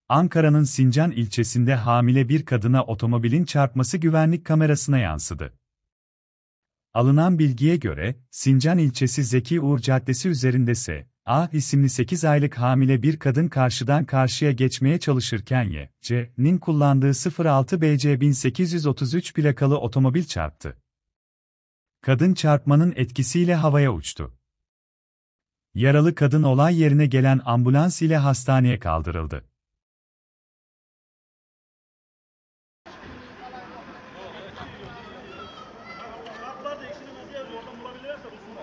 Ankara'nın Sincan ilçesinde hamile bir kadına otomobilin çarpması güvenlik kamerasına yansıdı. Alınan bilgiye göre, Sincan ilçesi Zeki Uğur Caddesi üzerinde S.A. isimli 8 aylık hamile bir kadın karşıdan karşıya geçmeye çalışırken Y.C.'nin kullandığı 06 BC 1833 plakalı otomobil çarptı. Kadın çarpmanın etkisiyle havaya uçtu. Yaralı kadın olay yerine gelen ambulans ile hastaneye kaldırıldı. Kartlar da ekşinin olduğu yerde oradan bulabilirlerse bulsunlar.